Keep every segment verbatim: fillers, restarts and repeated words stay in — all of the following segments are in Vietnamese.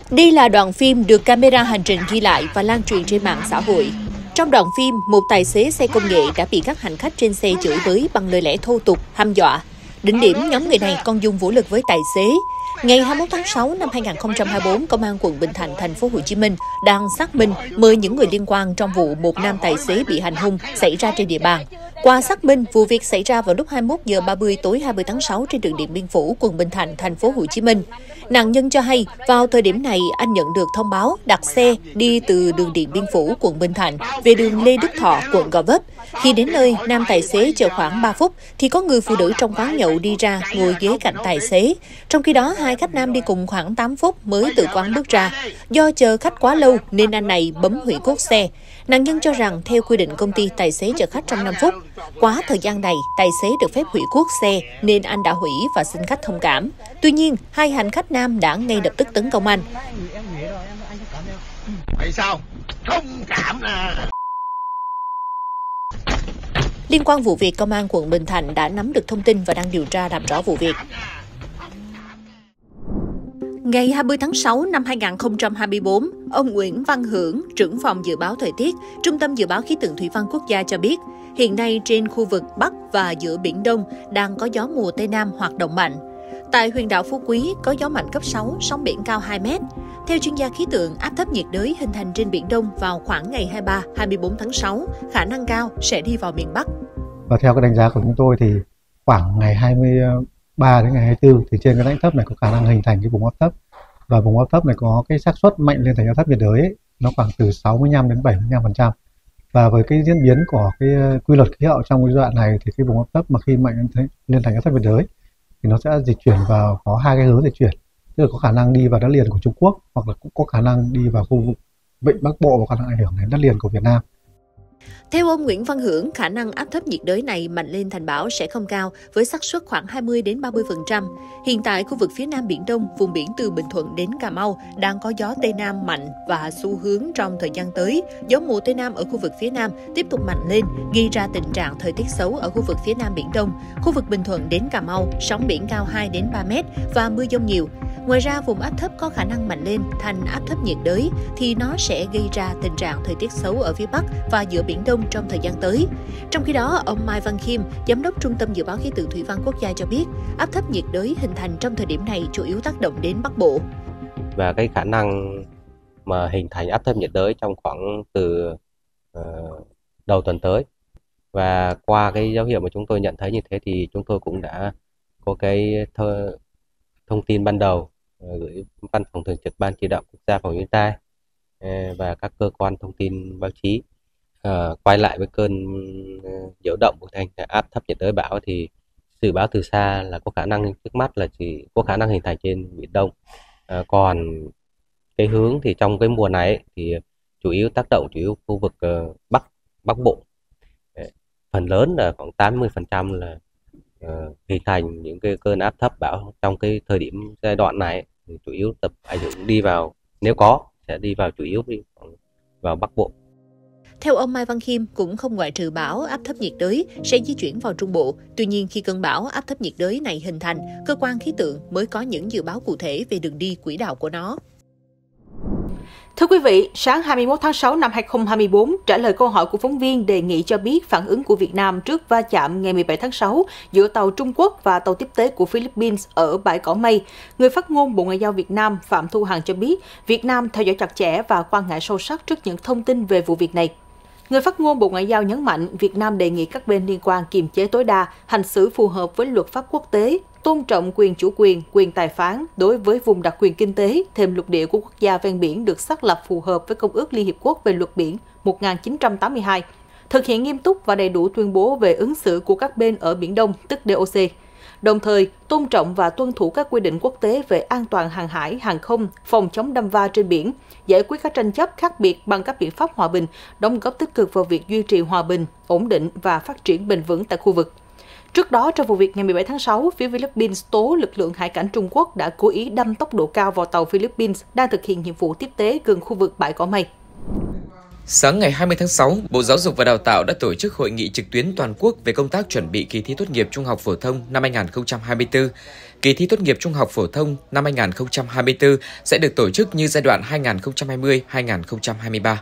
Đây là đoạn phim được camera hành trình ghi lại và lan truyền trên mạng xã hội. Trong đoạn phim, một tài xế xe công nghệ đã bị các hành khách trên xe chửi bới bằng lời lẽ thô tục, hăm dọa. Đỉnh điểm, nhóm người này còn dùng vũ lực với tài xế. Ngày hai mươi mốt tháng sáu năm hai nghìn không trăm hai mươi tư, Công an quận Bình Thạnh, thành phố Hồ Chí Minh đang xác minh mời những người liên quan trong vụ một nam tài xế bị hành hung xảy ra trên địa bàn. Qua xác minh, vụ việc xảy ra vào lúc hai mươi mốt giờ ba mươi tối hai mươi tháng sáu trên đường Điện Biên Phủ, quận Bình Thạnh, thành phố Hồ Chí Minh. Nạn nhân cho hay, vào thời điểm này anh nhận được thông báo đặt xe đi từ đường Điện Biên Phủ, quận Bình Thạnh về đường Lê Đức Thọ, quận Gò Vấp. Khi đến nơi, nam tài xế chờ khoảng ba phút thì có người phụ nữ trong quán nhậu đi ra ngồi ghế cạnh tài xế. Trong khi đó, hai khách nam đi cùng khoảng tám phút mới từ quán bước ra. Do chờ khách quá lâu nên anh này bấm hủy cốt xe. Nạn nhân cho rằng theo quy định công ty, tài xế chờ khách trong năm phút. Quá thời gian này, tài xế được phép hủy cuốc xe nên anh đã hủy và xin khách thông cảm. Tuy nhiên, hai hành khách nam đã ngay lập tức tấn công anh. Vậy sao? Thông cảm à. Liên quan vụ việc, Công an quận Bình Thạnh đã nắm được thông tin và đang điều tra làm rõ vụ việc. Ngày hai mươi tháng sáu năm hai nghìn không trăm hai mươi tư, ông Nguyễn Văn Hưởng, trưởng phòng dự báo thời tiết, Trung tâm Dự báo Khí tượng Thủy văn Quốc gia cho biết, hiện nay trên khu vực Bắc và giữa Biển Đông đang có gió mùa Tây Nam hoạt động mạnh. Tại huyện đảo Phú Quý có gió mạnh cấp sáu, sóng biển cao hai mét. Theo chuyên gia khí tượng, áp thấp nhiệt đới hình thành trên Biển Đông vào khoảng ngày hai mươi ba, hai mươi tư tháng sáu, khả năng cao sẽ đi vào miền Bắc. Và theo cái đánh giá của chúng tôi thì khoảng ngày hai mươi ba đến ngày hai mươi tư thì trên cái rãnh thấp này có khả năng hình thành cái vùng áp thấp. Và vùng áp thấp này có cái xác suất mạnh lên thành áp thấp nhiệt đới ấy, nó khoảng từ sáu mươi lăm đến bảy mươi lăm phần trăm. Và với cái diễn biến của cái quy luật khí hậu trong cái giai đoạn này thì cái vùng áp thấp mà khi mạnh lên thành áp thấp nhiệt đới thì nó sẽ dịch chuyển vào, có hai cái hướng dịch chuyển, tức là có khả năng đi vào đất liền của Trung Quốc hoặc là cũng có khả năng đi vào khu vực Vịnh Bắc Bộ và khả năng ảnh hưởng đến đất liền của Việt Nam. Theo ông Nguyễn Văn Hưởng, khả năng áp thấp nhiệt đới này mạnh lên thành bão sẽ không cao, với xác suất khoảng hai mươi đến ba mươi phần trăm. Hiện tại, khu vực phía Nam Biển Đông, vùng biển từ Bình Thuận đến Cà Mau đang có gió Tây Nam mạnh và xu hướng trong thời gian tới. Gió mùa Tây Nam ở khu vực phía Nam tiếp tục mạnh lên, gây ra tình trạng thời tiết xấu ở khu vực phía Nam Biển Đông. Khu vực Bình Thuận đến Cà Mau, sóng biển cao hai đến ba mét và mưa dông nhiều. Ngoài ra, vùng áp thấp có khả năng mạnh lên thành áp thấp nhiệt đới thì nó sẽ gây ra tình trạng thời tiết xấu ở phía Bắc và giữa Biển Đông trong thời gian tới. Trong khi đó, ông Mai Văn Khiêm, Giám đốc Trung tâm Dự báo Khí tượng Thủy văn Quốc gia cho biết, áp thấp nhiệt đới hình thành trong thời điểm này chủ yếu tác động đến Bắc Bộ. Và cái khả năng mà hình thành áp thấp nhiệt đới trong khoảng từ uh, đầu tuần tới. Và qua cái dấu hiệu mà chúng tôi nhận thấy như thế thì chúng tôi cũng đã có cái th- thông tin ban đầu uh, gửi Văn phòng Thường trực Ban Chỉ đạo Quốc gia phòng chống thiên tai uh, và các cơ quan thông tin báo chí. À, quay lại với cơn uh, nhiễu động của thành áp thấp nhiệt đới bão thì dự báo từ xa là có khả năng trước mắt là chỉ có khả năng hình thành trên Biển Đông. À, còn cái hướng thì trong cái mùa này ấy, thì chủ yếu tác động chủ yếu khu vực uh, Bắc Bắc Bộ. Đấy, phần lớn là khoảng tám mươi phần trăm là uh, hình thành những cái cơn áp thấp bão trong cái thời điểm giai đoạn này ấy, thì chủ yếu tập ảnh hưởng đi vào, nếu có sẽ đi vào chủ yếu đi vào Bắc Bộ. Theo ông Mai Văn Khiêm, cũng không ngoại trừ bão áp thấp nhiệt đới sẽ di chuyển vào Trung Bộ. Tuy nhiên, khi cơn bão áp thấp nhiệt đới này hình thành, cơ quan khí tượng mới có những dự báo cụ thể về đường đi quỹ đạo của nó. Thưa quý vị, sáng hai mươi mốt tháng sáu năm hai nghìn không trăm hai mươi tư, trả lời câu hỏi của phóng viên đề nghị cho biết phản ứng của Việt Nam trước va chạm ngày mười bảy tháng sáu giữa tàu Trung Quốc và tàu tiếp tế của Philippines ở bãi Cỏ Mây, người phát ngôn Bộ Ngoại giao Việt Nam Phạm Thu Hằng cho biết Việt Nam theo dõi chặt chẽ và quan ngại sâu sắc trước những thông tin về vụ việc này. Người phát ngôn Bộ Ngoại giao nhấn mạnh Việt Nam đề nghị các bên liên quan kiềm chế tối đa, hành xử phù hợp với luật pháp quốc tế, tôn trọng quyền chủ quyền, quyền tài phán đối với vùng đặc quyền kinh tế, thêm lục địa của quốc gia ven biển được xác lập phù hợp với Công ước Liên Hiệp Quốc về luật biển một nghìn chín trăm tám mươi hai, thực hiện nghiêm túc và đầy đủ tuyên bố về ứng xử của các bên ở Biển Đông, tức đê ô xê. Đồng thời, tôn trọng và tuân thủ các quy định quốc tế về an toàn hàng hải, hàng không, phòng chống đâm va trên biển, giải quyết các tranh chấp khác biệt bằng các biện pháp hòa bình, đóng góp tích cực vào việc duy trì hòa bình, ổn định và phát triển bền vững tại khu vực. Trước đó, trong vụ việc ngày mười bảy tháng sáu, phía Philippines tố lực lượng hải cảnh Trung Quốc đã cố ý đâm tốc độ cao vào tàu Philippines đang thực hiện nhiệm vụ tiếp tế gần khu vực bãi Cỏ Mây. Sáng ngày hai mươi tháng sáu, Bộ Giáo dục và Đào tạo đã tổ chức hội nghị trực tuyến toàn quốc về công tác chuẩn bị kỳ thi tốt nghiệp trung học phổ thông năm hai nghìn không trăm hai mươi tư. Kỳ thi tốt nghiệp trung học phổ thông năm hai nghìn không trăm hai mươi tư sẽ được tổ chức như giai đoạn hai nghìn không trăm hai mươi đến hai nghìn không trăm hai mươi ba.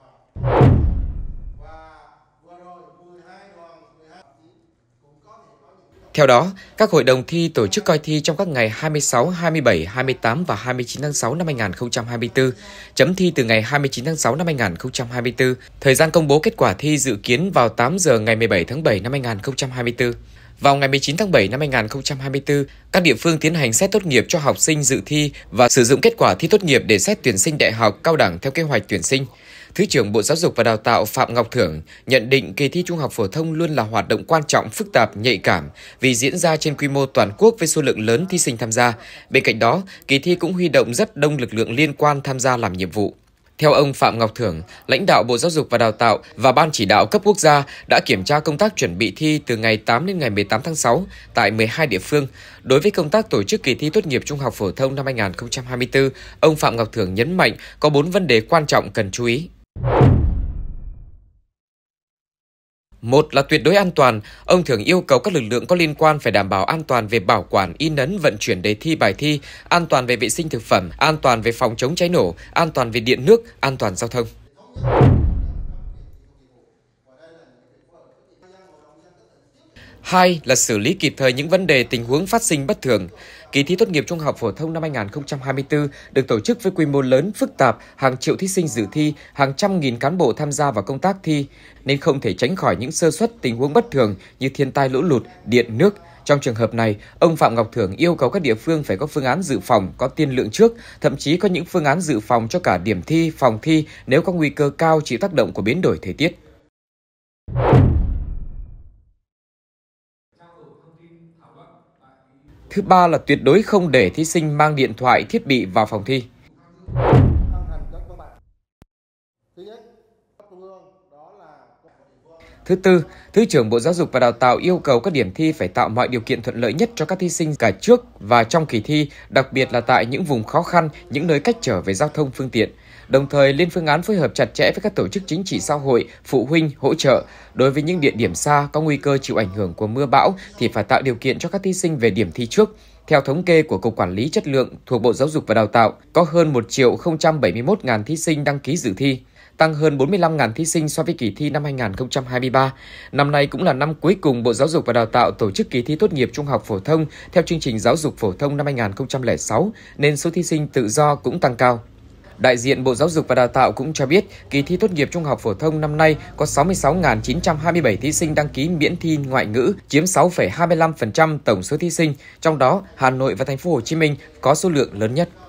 Theo đó, các hội đồng thi tổ chức coi thi trong các ngày hai mươi sáu, hai mươi bảy, hai mươi tám và hai mươi chín tháng sáu năm hai nghìn không trăm hai mươi tư, chấm thi từ ngày hai mươi chín tháng sáu năm hai nghìn không trăm hai mươi tư. Thời gian công bố kết quả thi dự kiến vào tám giờ ngày mười bảy tháng bảy năm hai nghìn không trăm hai mươi tư. Vào ngày mười chín tháng bảy năm hai nghìn không trăm hai mươi tư, các địa phương tiến hành xét tốt nghiệp cho học sinh dự thi và sử dụng kết quả thi tốt nghiệp để xét tuyển sinh đại học, cao đẳng theo kế hoạch tuyển sinh. Thứ trưởng Bộ Giáo dục và Đào tạo Phạm Ngọc Thưởng nhận định kỳ thi trung học phổ thông luôn là hoạt động quan trọng, phức tạp, nhạy cảm vì diễn ra trên quy mô toàn quốc với số lượng lớn thí sinh tham gia. Bên cạnh đó, kỳ thi cũng huy động rất đông lực lượng liên quan tham gia làm nhiệm vụ. Theo ông Phạm Ngọc Thưởng, lãnh đạo Bộ Giáo dục và Đào tạo và Ban chỉ đạo cấp quốc gia đã kiểm tra công tác chuẩn bị thi từ ngày tám đến ngày mười tám tháng sáu tại mười hai địa phương. Đối với công tác tổ chức kỳ thi tốt nghiệp trung học phổ thông năm hai nghìn không trăm hai mươi tư, ông Phạm Ngọc Thưởng nhấn mạnh có bốn vấn đề quan trọng cần chú ý. Một là tuyệt đối an toàn, ông Thưởng yêu cầu các lực lượng có liên quan phải đảm bảo an toàn về bảo quản, in ấn, vận chuyển đề thi bài thi, an toàn về vệ sinh thực phẩm, an toàn về phòng chống cháy nổ, an toàn về điện nước, an toàn giao thông. Hai là xử lý kịp thời những vấn đề tình huống phát sinh bất thường. Kỳ thi tốt nghiệp trung học phổ thông năm hai nghìn không trăm hai mươi tư được tổ chức với quy mô lớn, phức tạp, hàng triệu thí sinh dự thi, hàng trăm nghìn cán bộ tham gia vào công tác thi, nên không thể tránh khỏi những sơ suất tình huống bất thường như thiên tai lũ lụt, điện nước. Trong trường hợp này, ông Phạm Ngọc Thưởng yêu cầu các địa phương phải có phương án dự phòng, có tiên lượng trước, thậm chí có những phương án dự phòng cho cả điểm thi, phòng thi nếu có nguy cơ cao chịu tác động của biến đổi thời tiết. Thứ ba là tuyệt đối không để thí sinh mang điện thoại, thiết bị vào phòng thi. Thứ tư, Thứ trưởng Bộ Giáo dục và Đào tạo yêu cầu các điểm thi phải tạo mọi điều kiện thuận lợi nhất cho các thí sinh cả trước và trong kỳ thi, đặc biệt là tại những vùng khó khăn, những nơi cách trở về giao thông phương tiện. Đồng thời lên phương án phối hợp chặt chẽ với các tổ chức chính trị xã hội, phụ huynh, hỗ trợ. Đối với những địa điểm xa có nguy cơ chịu ảnh hưởng của mưa bão thì phải tạo điều kiện cho các thí sinh về điểm thi trước. Theo thống kê của Cục Quản lý Chất lượng thuộc Bộ Giáo dục và Đào tạo, có hơn một triệu không trăm bảy mươi mốt nghìn thí sinh đăng ký dự thi, tăng hơn bốn mươi lăm nghìn thí sinh so với kỳ thi năm hai nghìn không trăm hai mươi ba. Năm nay cũng là năm cuối cùng Bộ Giáo dục và Đào tạo tổ chức kỳ thi tốt nghiệp trung học phổ thông theo chương trình giáo dục phổ thông năm hai nghìn không trăm lẻ sáu, nên số thí sinh tự do cũng tăng cao. Đại diện Bộ Giáo dục và Đào tạo cũng cho biết, kỳ thi tốt nghiệp trung học phổ thông năm nay có sáu mươi sáu nghìn chín trăm hai mươi bảy thí sinh đăng ký miễn thi ngoại ngữ, chiếm sáu phẩy hai mươi lăm phần trăm tổng số thí sinh, trong đó Hà Nội và Thành phố Hồ Chí Minh có số lượng lớn nhất.